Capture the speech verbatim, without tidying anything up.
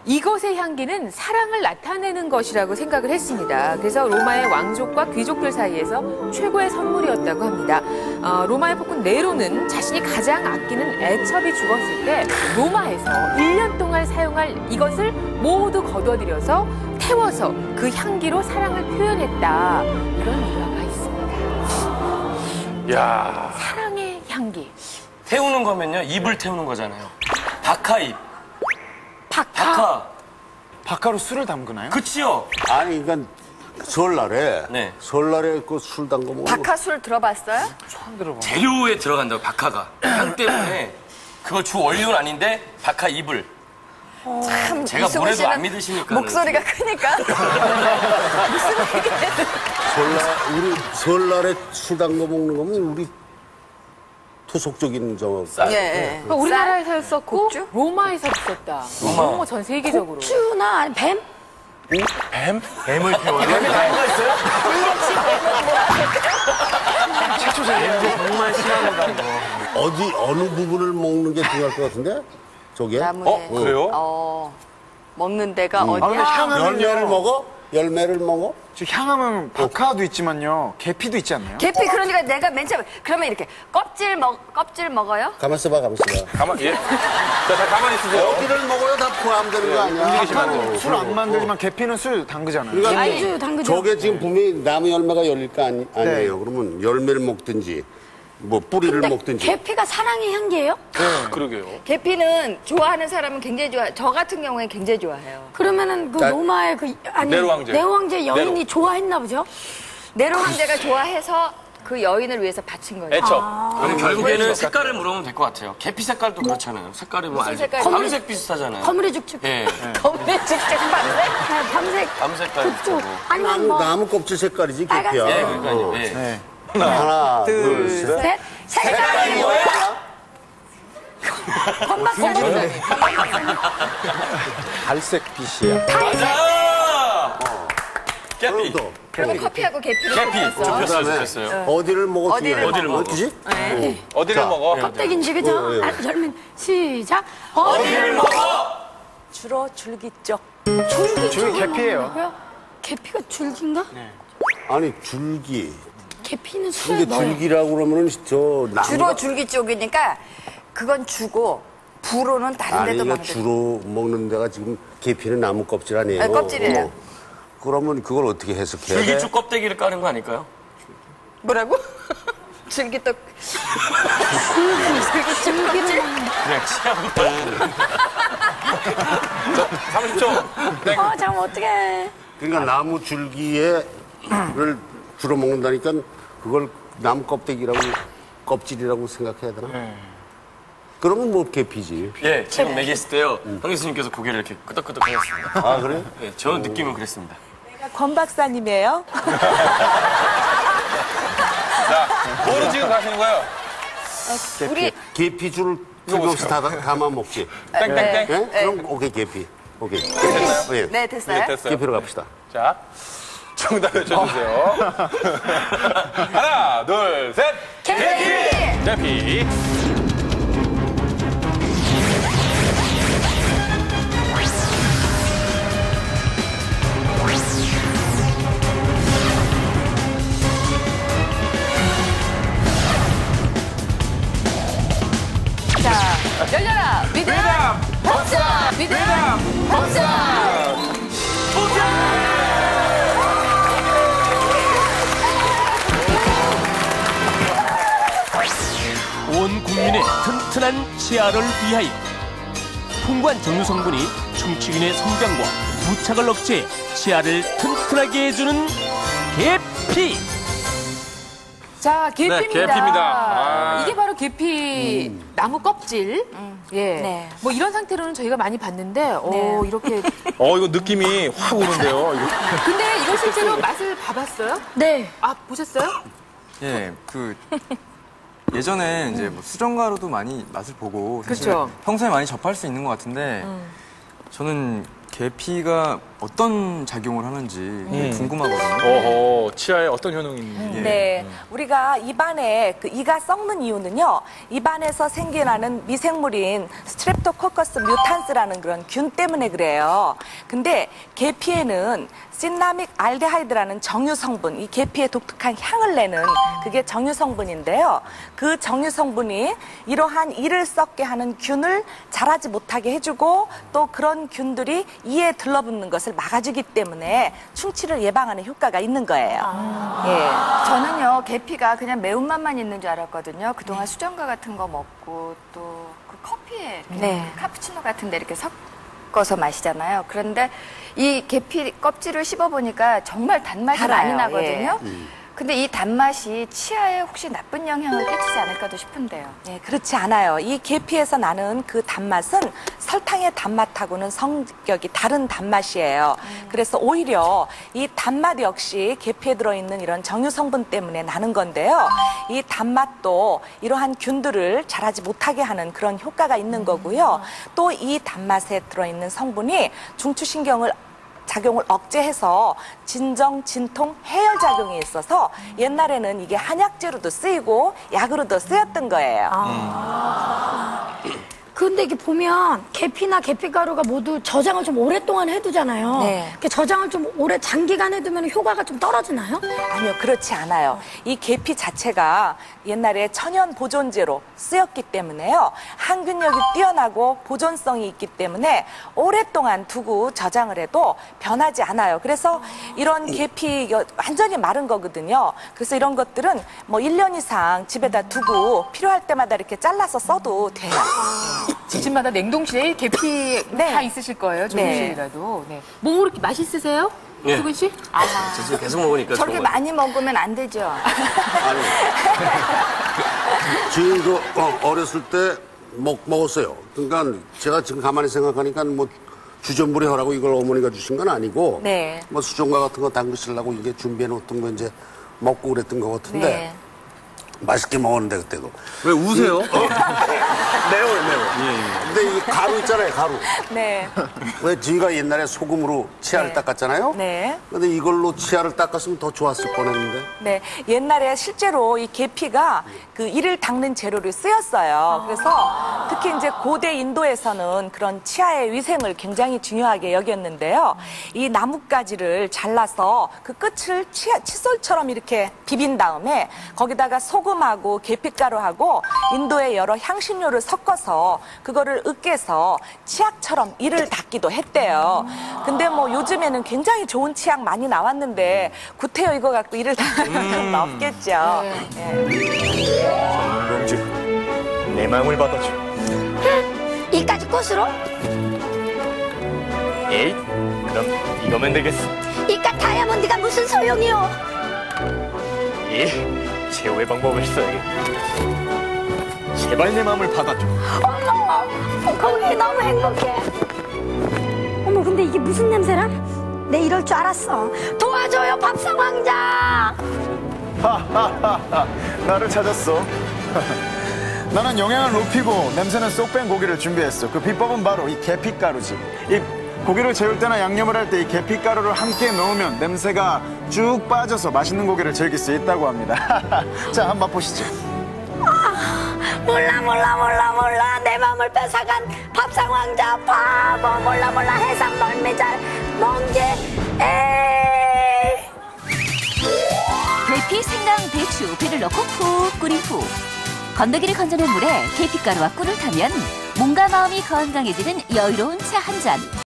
이것의 향기는 사랑을 나타내는 것이라고 생각을 했습니다. 그래서 로마의 왕족과 귀족들 사이에서 최고의 선물이었다고 합니다. 어, 로마의 폭군 네로는 자신이 가장 아끼는 애첩이 죽었을 때 로마에서 일 년 동안 사용할 이것을 모두 거둬들여서 태워서 그 향기로 사랑을 표현했다. 이런 일화가 있습니다. 야, 사랑의 향기. 태우는 거면요, 잎을 태우는 거잖아요. 박하잎. 박하. 박하. 박하로 술을 담그나요? 그치요? 아니, 그러니까 설날에 네. 설날에 그 술 담궈 먹는 박하술 들어봤어요? 처음 들어봐. 재료에 들어간다고, 박하가. 향 때문에. 그거 주 원료는 아닌데, 박하잎을. 참 제가 이승훈 뭐래도 씨는 안 믿으시니까. 목소리가 크니까 무슨 얘기예요? 설날 우리 설날에 술 담궈 먹는 거면 우리 토속적인 저 쌀. 예. 그러니까 우리나라에서 했었고 국주? 로마에서 했었다. 로마. 로마 전 세계적으로. 쭈나 아니 뱀? 뱀? 뱀을 태워요? 뱀이 나이가 있어요? 최초 제일 정말 싫어하는 거. 어디 어느 부분을 먹는 게 중요할 것 같은데? 저게? 나무에. 어, 그래요? 어, 먹는 데가 아, 근데 어디야? 향은 열매를 먹어? 열매를 먹어? 저 향하면 박하도 있지만요. 계피도 있지 않나요? 계피 그러니까 내가 맨 처음에 그러면 이렇게 껍질 먹 껍질 먹어요? 가만 있어봐, 가만 있어봐. 가만, 예. 자, 자, 가만히 있으세요. 어디를 먹어야 다 포함되는 거 아니야? 박하는 술 안 만들지만 계피는 술 담그잖아요. 그러니까 아니죠, 당근이요. 저게 지금 분명히 나무 열매가 열릴 거 아니, 아니에요. 네. 그러면 열매를 먹든지 뭐 뿌리를 근데 먹든지. 계피가 사랑의 향기예요? 그러게요. 계피는 좋아하는 사람은 굉장히 좋아. 저 같은 경우에 굉장히 좋아해요. 그러면 그 나- 로마의 그 아니 네로 황제. 네로 황제 여인이 네로. 좋아했나 보죠? 네로 황제가 좋아해서 그 여인을 위해서 바친 거예요. 애첩. 그럼 결국에는 색깔을 물으면 될 것 같아요. 계피 색깔도 그렇잖아요. 색깔이 뭐 무슨 알죠? 색깔이요? 밤색 비슷하잖아요. 거물의 죽죽. 예. 검은색 직접 밤색? 네, 밤색 밤색깔 죽죽. 비슷하고. 아니면 나무, 뭐 나무 껍질 색깔이지, 빨간색. 계피야. 예, 그러니까요. 예. 네. 하나, 둘, 셋. 셋. 색깔이 뭐야? 건박사님. 갈색 빛이야. 맞아! 계피. 또. 그러면 커피하고 계피를 계피. 섞었어. 좁혔어요, 그다음에 좁혔어요. 어디를 먹어? 어디를 중요해. 어디를 먹어? 그지? 네. 어디를 자. 먹어? 껍데기인지 그죠? 어, 예. 아, 열면 시작. 어디를 먹어? 주로 줄기쪽. 줄기 줄기 계피예요. 뭐고요? 계피가 줄기인가? 아니, 줄기. 계피는 술에 근데 넣어요. 줄기라고 그러면 저 나무가 주로 줄기 쪽이니까 그건 주고 부로는 다른 아니, 데도 이거 먹는 주로 먹는 데가 지금 계피는 나무 껍질 아니에요? 네, 껍질이에요. 어. 그러면 그걸 어떻게 해석해야 돼? 줄기쭉 껍데기를 까는 거 아닐까요? 뭐라고? 줄기떡. 줄기를 먹는 그냥 취향. 삼십 초. 땡. 어, 잠 어떡해. 그러니까 나무 줄기에를 주로 먹는다니까 그걸 나무 껍데기라고 껍질이라고 생각해야 되나? 네. 그러면 뭐 계피지. 예, 지금 얘기했을 때요. 황 교수님께서 고개를 이렇게 끄덕끄덕 하셨습니다. 아, 그래? 예, 저는 느낌은 그랬습니다. 권 박사님이에요? 자, 뭐로 지금 가시는 거예요? 우리 계피줄 뜯어서 다 담아 먹지. 땡땡땡. 예? 그럼 오케이, 계피. 오케이. 됐나요? 예. 네 됐어요. 네, 됐어요. 계피로 갑시다. 자, 정답 외쳐주세요. 하나, 둘, 셋. 계피. 계피. 자, 열려라. 믿음. 법사. 믿음. 법사. 온 국민의 튼튼한 치아를 위하여 풍부한 정유 성분이 충치균의 성장과 부착을 억제해 치아를 튼튼하게 해주는 계피. 자, 계피입니다. 네, 계피입니다. 아. 이게 바로 계피 나무 껍질. 예. 네. 뭐 이런 상태로는 저희가 많이 봤는데, 어, 네. 이렇게. 어, 이거 느낌이 확 오는데요. 이거. 근데 이거 실제로 맛을 봐봤어요? 네. 아, 보셨어요? 예, 그 예전에 이제 뭐 수정가루도 많이 맛을 보고 사실 그쵸. 평소에 많이 접할 수 있는 것 같은데 저는 계피가 어떤 작용을 하는지 음. 궁금하거든요. 어허, 치아에 어떤 효능이 있는지. 네, 우리가 입안에 그 이가 썩는 이유는요, 입안에서 생겨나는 미생물인 스트랩토코커스 뮤탄스라는 그런 균 때문에 그래요. 근데 계피에는 신라믹 알데하이드라는 정유 성분, 이 계피의 독특한 향을 내는 그게 정유 성분인데요. 그 정유 성분이 이러한 이를 썩게 하는 균을 자라지 못하게 해주고 또 그런 균들이 이에 들러붙는 것을 막아주기 때문에 충치를 예방하는 효과가 있는 거예요. 예. 저는요, 계피가 그냥 매운맛만 있는 줄 알았거든요. 그동안 수정과 같은 거 먹고 또 그 커피에 이렇게 네. 카푸치노 같은 데 이렇게 섞어서 마시잖아요. 그런데 이 계피 껍질을 씹어보니까 정말 단맛이 달아요. 많이 나거든요. 예. 근데 이 단맛이 치아에 혹시 나쁜 영향을 끼치지 않을까도 싶은데요. 네, 그렇지 않아요. 이 계피에서 나는 그 단맛은 설탕의 단맛하고는 성격이 다른 단맛이에요. 그래서 오히려 이 단맛 역시 계피에 들어있는 이런 정유 성분 때문에 나는 건데요. 이 단맛도 이러한 균들을 자라지 못하게 하는 그런 효과가 있는 거고요. 또 이 단맛에 들어있는 성분이 중추신경을 작용을 억제해서 진정, 진통, 해열 작용이 있어서 옛날에는 이게 한약재로도 쓰이고 약으로도 쓰였던 거예요. 근데 이게 보면 계피나 계피가루가 모두 저장을 좀 오랫동안 해두잖아요. 네. 이렇게 저장을 좀 오래 장기간 해두면 효과가 좀 떨어지나요? 아니요, 그렇지 않아요. 이 계피 자체가 옛날에 천연 보존제로 쓰였기 때문에요. 항균력이 뛰어나고 보존성이 있기 때문에 오랫동안 두고 저장을 해도 변하지 않아요. 그래서 이런 계피 이거 완전히 마른 거거든요. 그래서 이런 것들은 뭐 일 년 이상 집에다 두고 필요할 때마다 이렇게 잘라서 써도 돼요. 집집마다 냉동실에 계피 네. 다 있으실 거예요. 조금씩이라도. 네. 뭐 그렇게 맛있으세요? 예. 수근 씨? 아, 저 지금 계속 먹으니까 저렇게 정말. 많이 먹으면 안 되죠. 아니, 지금 그 어, 어렸을 때 먹, 먹었어요. 그러니까 제가 지금 가만히 생각하니까 뭐 주전부리 하라고 이걸 어머니가 주신 건 아니고 네. 뭐 수정과 같은 거 담그시려고 이게 준비해 놓던 거 이제 먹고 그랬던 것 같은데 네. 맛있게 먹었는데 그때도. 왜 우세요? 매워요, 매워. 근데 이 가루 있잖아요, 가루. 네. 왜 저희가 옛날에 소금으로 치아를 네. 닦았잖아요? 네. 근데 이걸로 치아를 닦았으면 더 좋았을 뻔했는데. 네, 옛날에 실제로 이 계피가 그 이를 닦는 재료로 쓰였어요. 그래서 특히 이제 고대 인도에서는 그런 치아의 위생을 굉장히 중요하게 여겼는데요. 이 나뭇가지를 잘라서 그 끝을 치아, 칫솔처럼 이렇게 비빈 다음에 거기다가 소금하고 계피가루하고 인도의 여러 향신료를 섞어서 그거를 으깨서 치약처럼 이를 닦기도 했대요. 근데 뭐 요즘에는 굉장히 좋은 치약 많이 나왔는데 구태여 이거 갖고 이를 닦는 건 없겠죠. 네. 공주, 내 마음을 받아줘. 이까지 꽃으로? 에이, 그럼 이거면 되겠어. 이까 다이아몬드가 무슨 소용이요? 예, 최후의 방법을 써야겠다. 제발 내 마음을 받아줘. 어머, 거기 너무 행복해. 어머, 근데 이게 무슨 냄새라? 내 이럴 줄 알았어. 도와줘요, 밥상 왕자. 하하하하, 나를 찾았어. 나는 영양을 높이고 냄새는 쏙 뺀 고기를 준비했어. 그 비법은 바로 이 계피가루지. 이 고기를 재울 때나 양념을 할 때 이 계피가루를 함께 넣으면 냄새가 쭉 빠져서 맛있는 고기를 즐길 수 있다고 합니다. 자, 한번 맛보시죠. 몰라 몰라 몰라 몰라 내 맘을 뺏어간 밥상 왕자 바보. 몰라 몰라 해산 멀미잘 멍게 에이. 계피, 생강, 배추, 배를 넣고 푹 끓인 후 건더기를 건져낸 물에 계피가루와 꿀을 타면 몸과 마음이 건강해지는 여유로운 차 한 잔.